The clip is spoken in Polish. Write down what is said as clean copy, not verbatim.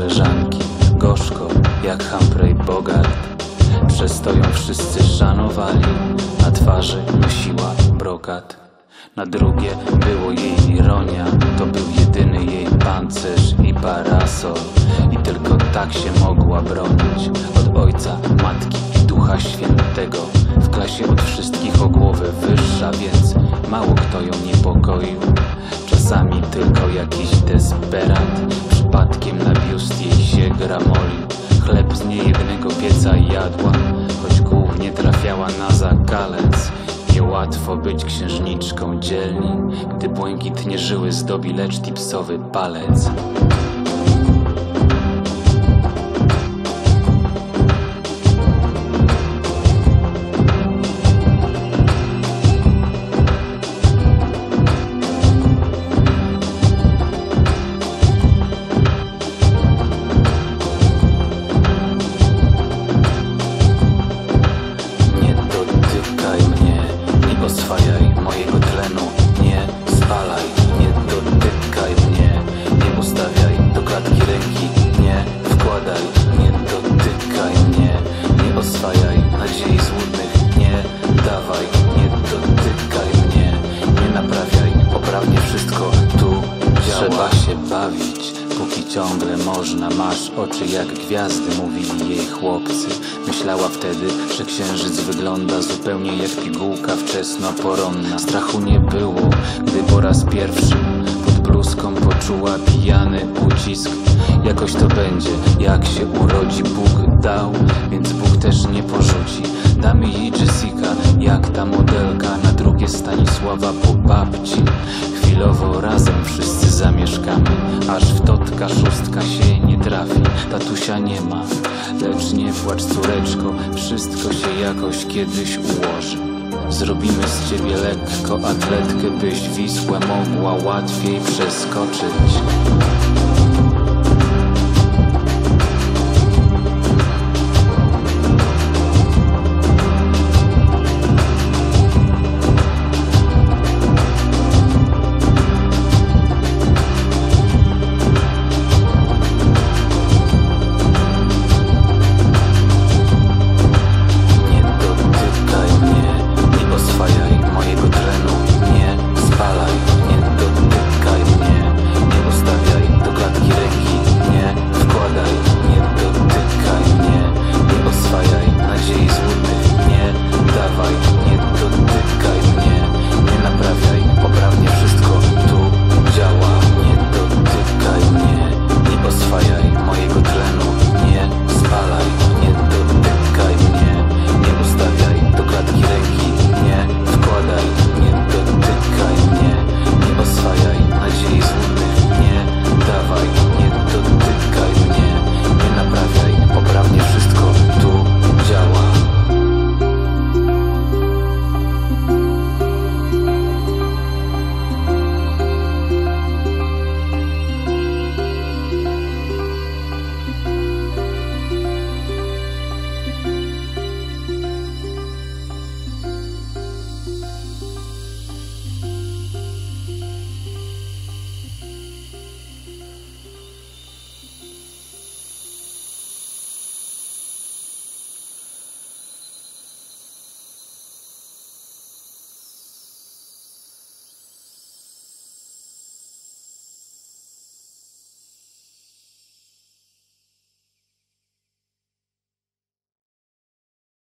koleżanki, gorzko jak Humphrey Bogart. Przez to ją wszyscy szanowali, na twarzy nosiła brokat. Na drugie było jej ironia, to był jedyny jej pancerz i parasol. I tylko tak się mogła bronić od ojca, matki i Ducha Świętego. W klasie od wszystkich o głowę wyższa, więc mało kto ją niepokoił. Czasami tylko jakiś desperant przypadkiem na biust jej się gramolił. Chleb z niejednego pieca jadła, choć głównie trafiała na zakalec. Niełatwo być księżniczką dzielni, gdy błękitnie żyły zdobi lecz tipsowy palec. Oswajaj mojego tlenu, nie spalaj, nie dotykaj mnie, nie ustawiaj do klatki ręki, nie wkładaj, nie dotykaj mnie, nie oswajaj nadziei złudnych, nie dawaj, nie dotykaj mnie, nie naprawiaj, poprawnie wszystko tu działa. Trzeba się bawić, póki ciągle można, masz oczy jak gwiazdy, mówili jej chłopcy. Myślała wtedy, że księżyc wygląda zupełnie jak pigułka wczesnoporonna. Strachu nie było, gdy po raz pierwszy pod bluzką poczuła pijany ucisk. Jakoś to będzie, jak się urodzi, Bóg dał, więc Bóg też nie porzuci. Damy jej Jessica, jak ta modelka, na drugie Stanisława po babci. Chwilowo razem wszyscy zamieszkamy, aż w totka szóstka się nie trafi. Tatusia nie ma, lecz nie płacz córeczko, wszystko się jakoś kiedyś ułoży. Zrobimy z ciebie lekko atletkę, byś Wisłę mogła łatwiej przeskoczyć.